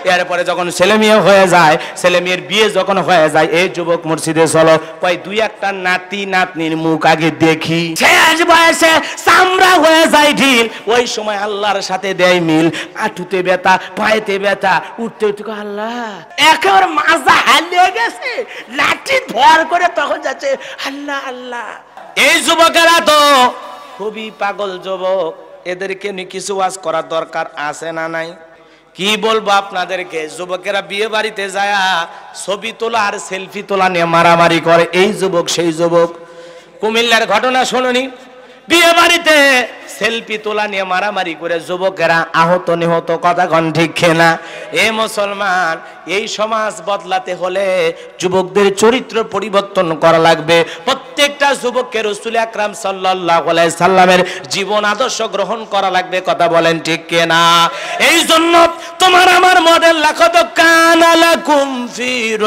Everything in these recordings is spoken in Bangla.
এরপরে যখন ছেলে মেয়ে হয়ে যায়, ছেলে মেয়ের বিয়ে যখন হয়ে যায়, এই যুবক মসজিদে চলো, কয় দুই একটা নাতি নাতনির মুখ আগে দেখি। শেষ বয়সে চামড়া হয়ে যায় ঢিল, ওই সময় আল্লাহর সাথে দেয় মিল। আঁটুতে ব্যথা, পায়েতে ব্যথা, উঠতে উঠতে আল্লাহ একেবারে মাজা হারিয়ে গেছে, লাঠি ভর করে তখন যাচ্ছে আল্লাহ আল্লাহ। এই যুবকেরা তো খুবই পাগল যুবক, এদেরকে নিয়ে কিছু ওয়াজ করার দরকার আছে না নাই? কি বলবো আপনাদেরকে, যুবকেরা বিয়ে বাড়িতে যায় ছবি তোলা আর সেলফি তোলা নিয়ে মারামারি করে। এই যুবক সেই যুবক। কুমিল্লার ঘটনা শুনুনি, বিয়ে বাড়িতে সেলফি তোলা নিয়ে মারামারি করে যুবকেরা আহত নিহত, কথা কোন ঠিক না? এ মুসলমান, এই সমাজ বদলাতে হলে যুবকদের চরিত্র পরিবর্তন করা লাগবে। প্রত্যেকটা যুবককে রাসূল আকরাম সাল্লাল্লাহু আলাইহি সাল্লামের জীবন আদর্শ গ্রহণ করা লাগবে, কথা বলেন ঠিক না? এই জন্য তোমার আমার মডেল লাকাদ কানা লাকুম ফি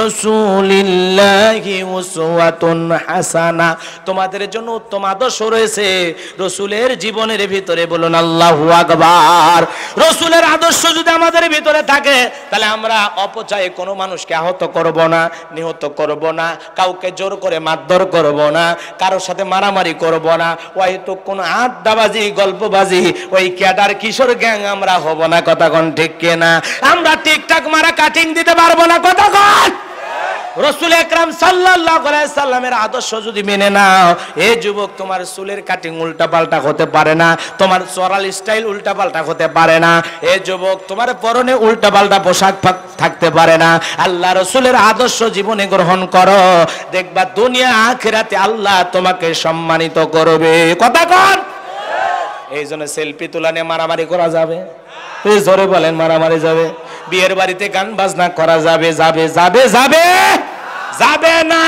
রাসূলিল্লাহি উসওয়াতুন হাসানা, তোমাদের জন্য উত্তম আদর্শ রয়েছে রাসূলের জীবনের ভিতরে। বলুন আল্লাহু আকবার। রাসূলের আদর্শ যদি আমাদের ভিতরে থাকে, তাহলে আমরা অপচয়ে কোনো মানুষকে আহত করব না, নিহত করব না, কাউকে জোর করে মারধর করব না, কারোর সাথে মারামারি করব না, হয়তো কোনো আড্ডাবাজি গল্পবাজি ওই ক্যাডার কিশোর গ্যাং আমরা হব না, কথা কোন ঠিক না? আমরা টিকটাক মারা কাটিং দিতে পারবো না, কথা কোন? রাসূল আকরাম সাল্লাল্লাহু আলাইহি সাল্লামের আদর্শ যদি মেনে নাও, এই যুবক তোমার চুলের কাটিং উল্টা পাল্টা হতে পারে না, তোমার চড়াল স্টাইল উল্টা পাল্টা হতে পারে না, এই যুবক তোমার পরনে উল্টা পাল্টা পোশাক থাকতে পারে না। আল্লাহ রাসূলের আদর্শ জীবনে গ্রহণ করো, দেখবা দুনিয়া আখিরাতে আল্লাহ তোমাকে সম্মানিত করবে, কথা কোন? এই জন্য সেলফি তোলা নিয়ে মারামারি করা যাবে? এই জোরে বলেন, মারামারি যাবে? বিয়ের বাড়িতে গান বাজনা করা যাবে? যাবে যাবে যাবে যাবে না?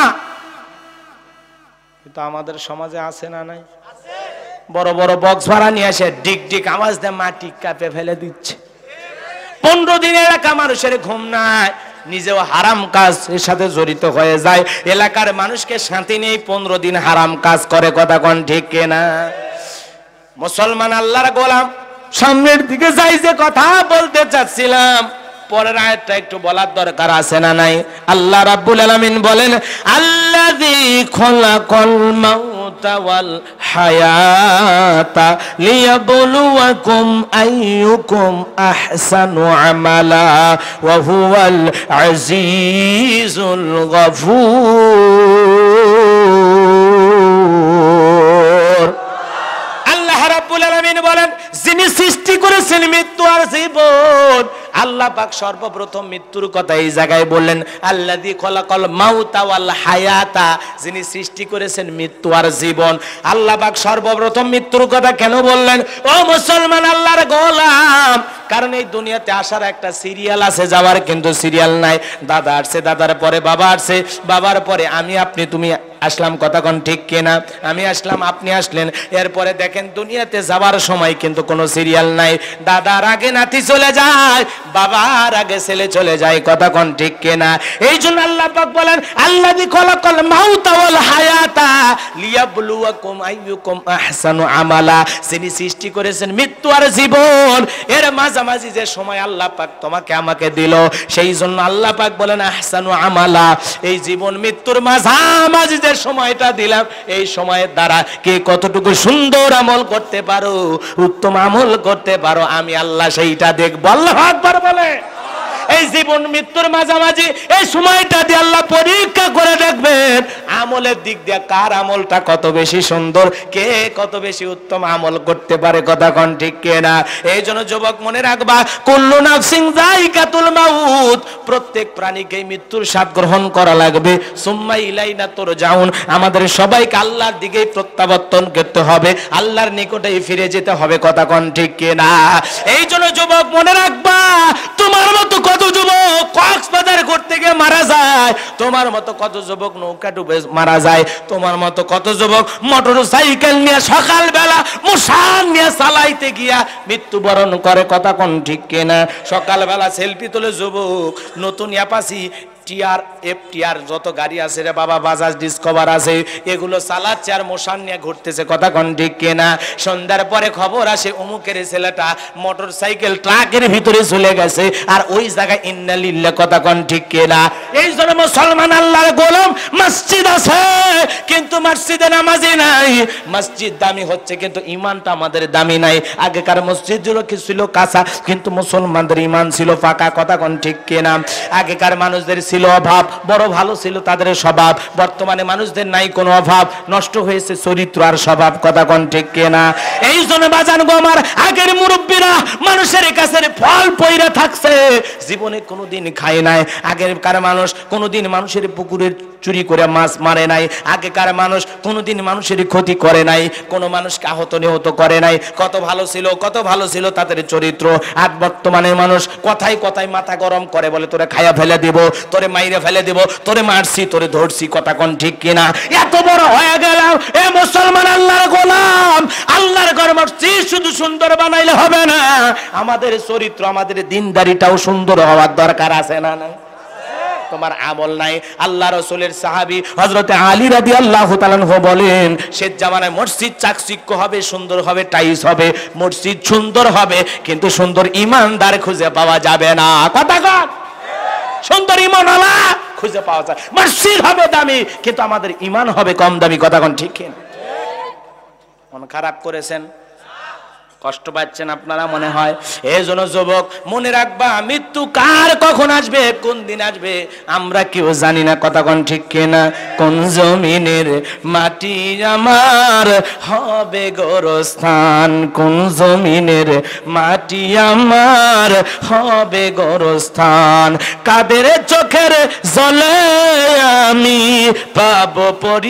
কিন্তু আমাদের সমাজে আছে না নাই? বড় বড় বক্স ভাড়া নিয়ে আসে, ডিক ডিক আওয়াজ দিয়ে মাটি কাঁপে ফেলে দিচ্ছে। 15 দিন এলাকা মানুষের ঘুম নাই, নিজেও হারাম কাজ এর সাথে জড়িত হয়ে যায়, এলাকার মানুষকে শান্তি নেই, 15 দিন হারাম কাজ করে, কথা কোন ঠিক না? মুসলমান আল্লাহর গোলাম, সামনের দিকে যাই, যে কথা বলতে চাচ্ছিলাম পরের আয়াতটা একটু বলার দরকার আছে না নাই? আল্লাহ রাব্বুল আলামিন বলেন, আল্লাযী খালাকাল মাউতা ওয়াল হায়াতা লিয়াবলুয়াকুম আইয়ুকুম আহসানু আমালা ওয়া হুয়াল আজিজুল গফুর। আল্লাহ রাব্বুল আলামিন বলেন, যিনি সৃষ্টি করেছেন মৃত্যু আর জীবন, আল্লাহ পাক সর্বপ্রথম মৃত্যুর কথা এই জায়গায় বললেন। আল্লাযী খালাকাল মাউতা ওয়াল হায়াতা, যিনি সৃষ্টি করেছেন মৃত্যু আর জীবন। আল্লাহ পাক সর্বপ্রথম মৃত্যুর কথা কেন বললেন? ও মুসলমান আল্লাহর গোলাম, কারণ এই দুনিয়াতে আসার একটা সিরিয়াল আছে, যাওয়ার কিন্তু সিরিয়াল নাই। দাদা আসছে, দাদার পরে বাবা আসছে, বাবার পরে আমি আপনি তুমি আসলাম, কথা কোন ঠিক কিনা? আমি আসলাম, আপনি আসলেন, এরপরে দেখেন দুনিয়াতে যাওয়ার সময় কিন্তু কোনো সিরিয়াল নাই। দাদার আগে নাতি চলে যায়, বাবার আগে ছেলে চলে যায়, কথা কোন ঠিক কিনা? এই জন্য আল্লাহ পাক বলেন, আল্লাযী খালাকাল মাউতা ওয়াল হায়াতা লিয়াবলুয়াকুম আইয়ুকুম আহসানু আমালা, যিনি সৃষ্টি করেছেন মৃত্যু আর জীবন, এর মাঝামাঝি যে সময় আল্লাহ পাক তোমাকে আমাকে দিল, সেই জন্য আল্লাহ পাক বলেন আহসানু আমালা, এই জীবন মৃত্যুর মাঝামাঝি যে সময়টা দিলাম, এই সময়ের দ্বারা কে কতটুকু সুন্দর আমল করতে পারো, উত্তম আমল করতে পারো, আমি আল্লাহ সেইটা দেখব। আল্লাহু আকবার বলে। এই জীবন মৃত্যুর মাঝামাঝি এই সময়টা দিয়ে আল্লাহ পরীক্ষা করে দেখবেন আমলের দিক দিয়ে কার আমলটা কত বেশি সুন্দর, কে কত বেশি উত্তম আমল করতে পারে, কথা কোন ঠিক কিনা? এই জন্য যুবক মনে রাখবা, কুল্লু নাফসিন যায়িকাতুল মাউত, প্রত্যেক প্রাণীকে মৃত্যুর স্বাদ গ্রহণ করা লাগবে। সুম্মা ইলাইনা তুরজাউন, আমাদের সবাইকে আল্লাহর দিকেই প্রত্যাবর্তন করতে হবে, আল্লাহর নিকটেই ফিরে যেতে হবে, কথা কোন ঠিক কিনা? এই জন্য যুবক মনে রাখবা, তোমার মতো কত যুবক কক্সবাজার ঘুরতে গিয়ে মারা যায়, তোমার মতো কত যুবক নৌকা ডুবে মারা যায়, তোমার মতো কত যুবক মোটর সাইকেল নিয়ে সকালবেলা মুসান নিয়ে চালাইতে গিয়া মৃত্যুবরণ করে, কথা কোন ঠিক কিনা? সকালবেলা সেলফি তোলে যুবক, নতুন অ্যাপাচি টিআর এফটিআর যত গাড়ি আছে রে বাবা, বাজাজ ডিসকভার আছে, এগুলো চালাচ্ছে আর মোশন নিয়ে ঘুরতেছে, কথা কোন ঠিক কিনা? সন্ধ্যার পরে খবর আসে অমুকের ছেলেটা মোটর সাইকেল ট্রাকের ভিতরে চলে গেছে, আর ওই জায়গায় ইন্না লিল্লাহ, কথা কোন ঠিক কিনা? এই জন্য মুসলমান আল্লাহর গোলাম, মসজিদ আছে কিন্তু মসজিদে নামাজি নাই। মসজিদ দামি হচ্ছে কিন্তু ইমানটা আমাদের দামি নাই। আগেকার মসজিদগুলো কি ছিল কাঁচা, কিন্তু মুসলমানদের ইমান ছিল পাকা, কথা কোন ঠিক কিনা? আগেকার মানুষদের ছিল অভাব, বড় ভালো ছিল তাদের স্বভাব। বর্তমানে মানুষদের নাই কোনো অভাব, নষ্ট হয়েছে চরিত্র আর স্বভাব, কথা কোন ঠিক কিনা? এই জন্য বাজান গো আমার, আগের মুরব্বীরা মানুষের কাছে ফল পইরা থাকছে, জীবনে কোনোদিন খায় নাই। আগেকার মানুষ কোনোদিন মানুষের পুকুরে চুরি করে মাছ মারে নাই। আগেকার মানুষ কোনোদিন মানুষের ক্ষতি করে নাই, কোনো মানুষকে আহত নিহত করে নাই। কত ভালো ছিল, কত ভালো ছিল তাদের চরিত্র। আর বর্তমানে মানুষ কথায় কথায় মাথা গরম করে, বলে তোরে খাইয়া ফেলে দিব, তোরে মাইরে ফেলে দিব, তোরে মারছি, তোরে ধরছি, কথা কোন ঠিক কিনা? এত বড় হয়ে গেলাম এ মুসলমান আল্লাহর গোলাম, আল্লাহর ঘর মসজিদ শুধু সুন্দর বানাইলে হবে না, আমাদের চরিত্র, আমাদের দিনদারিটাও সুন্দর হওয়ার দরকার আছে না? না, তোমার আমল নাই। আল্লাহ রাসূলের সাহাবী হযরত আলী রাদিয়াল্লাহু তাআলা আনহু বলেন, শেষ জামানায় মসজিদ চাকচিক্য হবে, সুন্দর হবে, টাইলস হবে, মসজিদ সুন্দর হবে, কিন্তু সুন্দর ঈমানদার খুঁজে পাওয়া যাবে না, কথা কন। সুন্দর ঈমানওয়ালা খুঁজে পাওয়া যায়, মসজিদ হবে দামি কিন্তু আমাদের ঈমান হবে কম দামি, কথা কোন ঠিক কিনা? মন খারাপ করেছেন, কষ্ট পাচ্ছেন আপনারা মনে হয়। এই জন্য যুবক মনে রাখবা, মৃত্যু কার কখন আসবে, কোন দিন আসবে আমরা কেউ জানি না, কথা কোন ঠিক কিনা? কোন জমিনের মাটি আমার হবে গোরস্থান, কোন জমিনের মাটি আমার হবে গোরস্থান, কাদের চোখের জলে আমি পাবো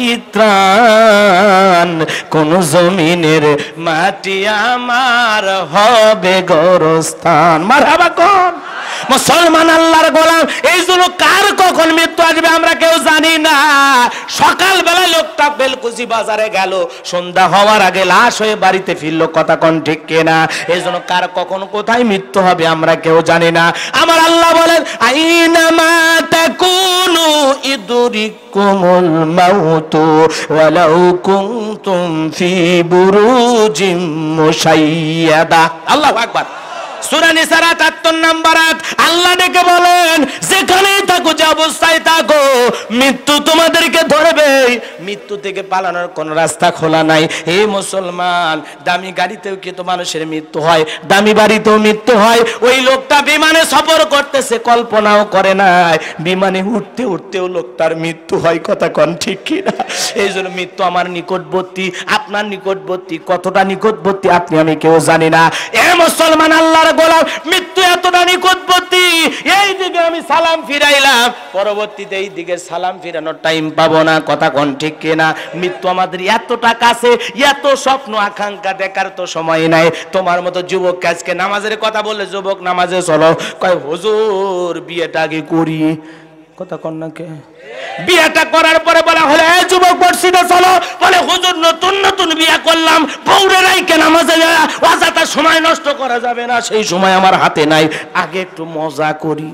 পরিত্রাণ, কোন জমিনের মাটি আমার হবে গোরস্থান। মারহাবা কোন মুসলমান আল্লাহর গোলাম। এই জন্য কার কখন মৃত্যু আসবে আমরা কেউ জানি না। সকাল বেলা লোকটা বেলকুচি বাজারে গেল, সন্ধ্যা হওয়ার আগে লাশ হয়ে বাড়িতে ফিরলো, কথা কোন ঠিক কিনা? এই জন্য কার কখন কোথায় মৃত্যু হবে আমরা কেউ জানি না। আমার আল্লাহ বলেন, আইনামা তাকুনু ইদরিকুমুল মাউতু ওয়ালাউ কুনতুম ফি বুরুজিম মুশাইয়াদা। আল্লাহু আকবার। সূরা নিসার ৭৮ নম্বর আয়াত আল্লাহ ডেকে বলেন, যেখানেই থাকো, যে অবস্থায় থাকো, মৃত্যু তোমাদেরকে ধরবে, মৃত্যু থেকে পালানোর কোন রাস্তা খোলা নাই। হে মুসলমান, দামি গাড়িতেও কিন্তু মানুষের মৃত্যু হয়, দামি বাড়িতেও মৃত্যু হয়। ওই লোকটা বিমানে সফর করতেছে, কল্পনাও করে নাই বিমানে উঠতে উঠতেও লোকটার মৃত্যু হয়, কথা কোন ঠিক কিনা? এই জন্য মৃত্যু আমার নিকটবর্তী, আপনার নিকটবর্তী, কতটা নিকটবর্তী আপনি আমি কেউ জানি না। এ মুসলমান আল্লাহর গোলাম, মৃত্যু এতটা নিকটবর্তী, এই দিকে আমি সালাম ফিরাইলাম, পরবর্তীতে এই দিকে সালাম ফিরানোর টাইম পাবো না, কথা কোন ঠিক কিনা? মৃত্যু আমাদের এতটা কাছে, এত স্বপ্ন আকাঙ্ক্ষা দেখার তো সময় নাই। তোমার মতো যুবক আজকে নামাজের কথা বললে, যুবক নামাজে চলো, কয় হুজুর বিয়েটা আগে করি, কথা কোন না কে? বিয়েটা করার পরে বলা হলে, এই যুবক মসজিদে চলো, বলে হুজুর নতুন নতুন বিয়ে করলাম, বউরে রাইকে নামাজে যায়, অযথা সময় নষ্ট করা যাবে না, সেই সময় আমার হাতে নাই, আগে একটু মজা করি।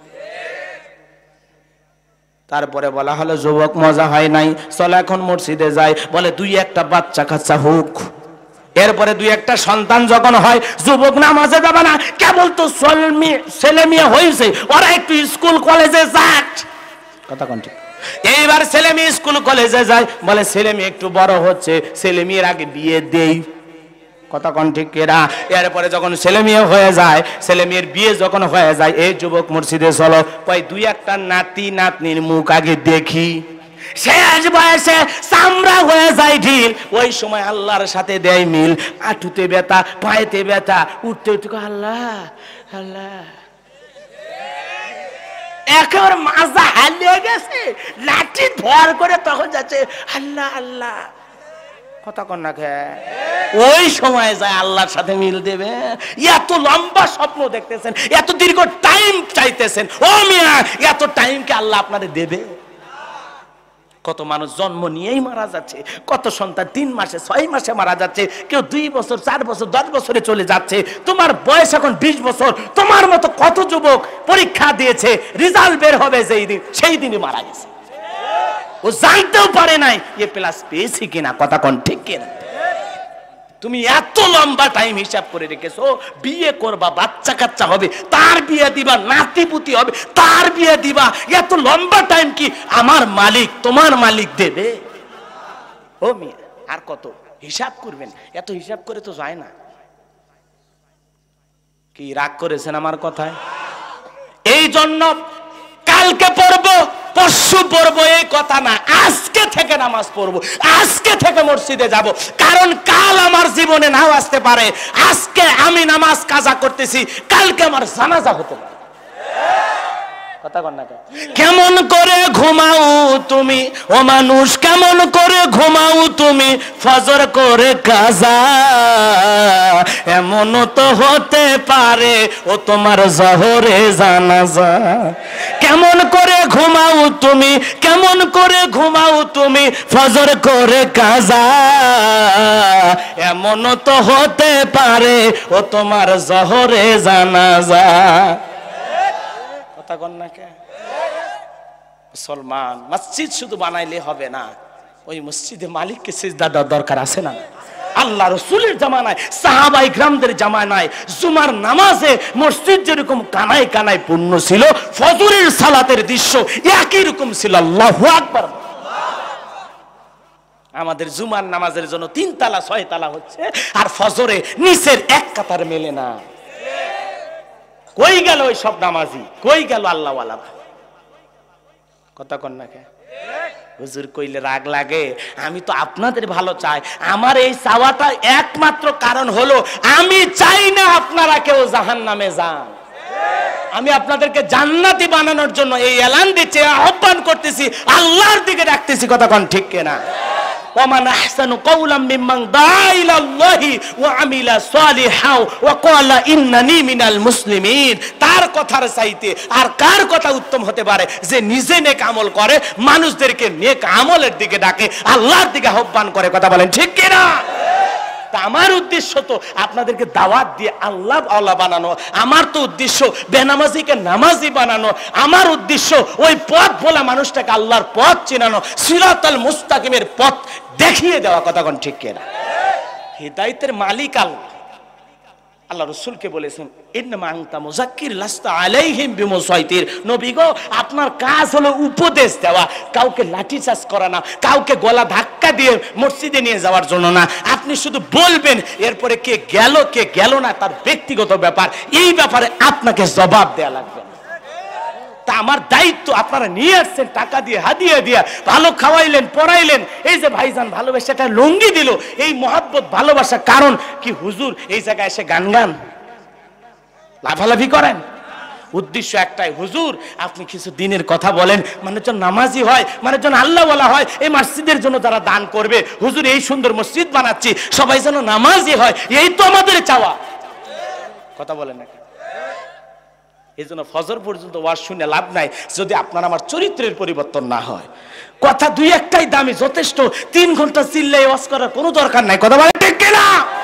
তারপরে বলা হলো, যুবক মজা হয় নাই, চলো এখন মসজিদে যাই, বলে দুই একটা বাচ্চা কাচ্চা হোক, এরপরে দুই একটা সন্তান যখন হয়, যুবক নামাজে যাবে না, কেবল তো ছেলে মেয়ে হয়েছে, ওরা একটু স্কুল কলেজে যাক, কথা কোন ঠিক? এইবার ছেলে মেয়ে স্কুল কলেজে যায়, বলে ছেলে মেয়ে একটু বড় হচ্ছে, ছেলে মেয়ের আগে বিয়ে দেই, কথা কোন ঠিক কিনা? এরপরে যখন ছেলে মেয়ে হয়ে যায়, ছেলে মেয়ের বিয়ে যখন হয়ে যায়, এই যুবক মসজিদে চলো, কয় দুই একটা নাতি নাতনির মুখ আগে দেখি, শেষ বয়সে চামড়া হয়ে যায় ঢিল, ওই সময় আল্লাহর সাথে দেয় মিল, আঁটুতে ব্যথা, পায়েতে ব্যথা, উঠতে উঠতে আল্লাহ আল্লাহ, একেবারে মাজা হারিয়ে গেছে, লাঠি ভর করে তখন যাচ্ছে আল্লাহ আল্লাহ, কথা কন না খে? ওই সময় যায় আল্লাহর সাথে মিল দেবে। এত লম্বা স্বপ্ন দেখতেছেন, এত দীর্ঘ টাইম চাইতেছেন, ও মিয়া, এত টাইম কি আল্লাহ আপনাদের দেবে? কত মানুষ জন্ম নিয়েই মারা যাচ্ছে, কত সন্তান 3 মাসে 6 মাসে মারা যাচ্ছে, কেউ 2 বছর 4 বছর 10 বছরে চলে যাচ্ছে। তোমার বয়স এখন 20 বছর, তোমার মতো কত যুবক পরীক্ষা দিয়েছে, রেজাল্ট বের হবে যেই দিন, সেই দিনই মারা গেছে। ও জানতেও পারে নাই এ প্লাস পেয়েছি কিনা। কথা কোন ঠিক কিনা? তুমি এত লম্বা টাইম হিসাব করে রেখেছো, বিয়ে করবা, বাচ্চা কাচ্চা হবে, তার বিয়ে দিবা, নাতিপুতি হবে, তার বিয়ে দিবা, এত লম্বা টাইম কি আমার মালিক তোমার মালিক দেবে? ও মিয়া, আর কত হিসাব করবেন? এত হিসাব করে তো যায় না। কি রাগ করেছেন আমার কথায়? এই জন্য কালকে পড়বো, পরশু পড়বো এই কথা না, আজকে থেকে নামাজ পড়বো, আজকে থেকে মসজিদে যাব। কারণ কাল আমার জীবনে নাও আসতে পারে। আজকে আমি নামাজ কাজা করতেছি, কালকে আমার জানাজা হতে পারে। কথা কন না? কেমন করে ঘুমাও তুমি ও মানুষ, কেমন করে ঘুমাও তুমি ফজর করে কাজা, এমন তো হতে পারে ও তোমার জহরে জানাজা। কেমন করে ঘুমাও তুমি, কেমন করে ঘুমাও তুমি ফজর করে কাজা, এমন তো হতে পারে ও তোমার জহরে জানাজা। কথা কন না কে? মুসলমান মসজিদ শুধু বানাইলে হবে না, ওই মসজিদে মালিককে সিজদা দেওয়ার দরকার আছে না? আল্লাহ রাসূলের জামানায়, সাহাবায়ে কিরামদের জামানায় জুমার নামাজে মসজিদ যেরকম কানায় কানায় পূর্ণ ছিল, ফজরের সালাতের দৃশ্য একই রকম ছিল। আল্লাহু আকবার। আমাদের জুমার নামাজের জন্য 3 তালা 6 তালা হচ্ছে, আর ফজরে নিচের এক কাতার মেলে না। কই গেল ওই সব নামাজি? কই গেল আল্লাহওয়ালা? কথা কন না কে? হুজুর কইলে রাগ লাগে? আমি তো আপনাদের ভালো চাই। আমার এই চাওয়াটা একমাত্র কারণ হলো আমি চাই না আপনারা কেউ জাহান্নামে যান। আমি আপনাদেরকে জান্নাতি বানানোর জন্য এই এলান দিচ্ছি, আহ্বান করতেছি, আল্লাহর দিকে ডাকতেছি। কথা কন ঠিক কিনা? ومن أحسن قولا ممن دعا إلى الله وعمل صالحا وقال إنني من المسلمين। তার কথার চাইতে আর কার কথা উত্তম হতে পারে যে নিজে নেক আমল করে, মানুষদেরকে নেক আমলের দিকে ডাকে, আল্লাহর দিকে আহ্বান করে। কথা বলেন ঠিক কি না? তা আমার উদ্দেশ্য তো আপনাদেরকে দাওয়াত দিয়ে আল্লাহ আল্লাহ বানানো, আমার তো উদ্দেশ্য বেনামাজিকে নামাজি বানানো, আমার উদ্দেশ্য ওই পথ ভোলা মানুষটাকে আল্লাহর পথ চেনানো, সিরাতাল মুস্তাকিমের পথ দেখিয়ে দেওয়া। কথা কোন ঠিক কিনা? হিদায়াতের মালিক আল্লাহ। আল্লাহ রাসূলকে বলেছেন ইন্নামা আনতা মুযাক্কির লাস্তা আলাইহিম বিমুসাইতির। নবী গো, আপনার কাজ হলো উপদেশ দেওয়া, কাউকে লাঠিচার্জ করা না, কাউকে গলা ধাক্কা দিয়ে মসজিদে নিয়ে যাওয়ার জন্য না। আপনি শুধু বলবেন, এরপরে কে গেল না তার ব্যক্তিগত ব্যাপার, এই ব্যাপারে আপনাকে জবাব দেয়া লাগবে। তা আমার দায়িত্ব, আপনারা নিয়ে আসছেন টাকা দিয়ে, হাদিয়া দিয়া, ভালো খাওয়াইলেন, পড়াইলেন, এই যে ভাইজান ভালোবাসা একটা লুঙ্গি দিল, এই মহব্বত ভালোবাসা কারণ কি হুজুর এই জায়গায় এসে গান লাফালাফি করেন? উদ্দেশ্য একটাই, হুজুর আপনি কিছু দিনের কথা বলেন, মানুষজন নামাজি হয়, মানুষজন আল্লাহ ওয়ালা হয়, এই মসজিদের জন্য যারা দান করবে, হুজুর এই সুন্দর মসজিদ বানাচ্ছি, সবাই যেন নামাজি হয়, এই তো আমাদের চাওয়া। কথা বলেন না? এই জন্য ফজর পর্যন্ত ওয়াজ শুনে লাভ নাই যদি আপনার আমার চরিত্রের পরিবর্তন না হয়। কথা দুই একটাই দামি যথেষ্ট, 3 ঘন্টা চিল্লাই ওয়াজ করার কোনো দরকার নাই। কথা বলেন ঠিক কিনা?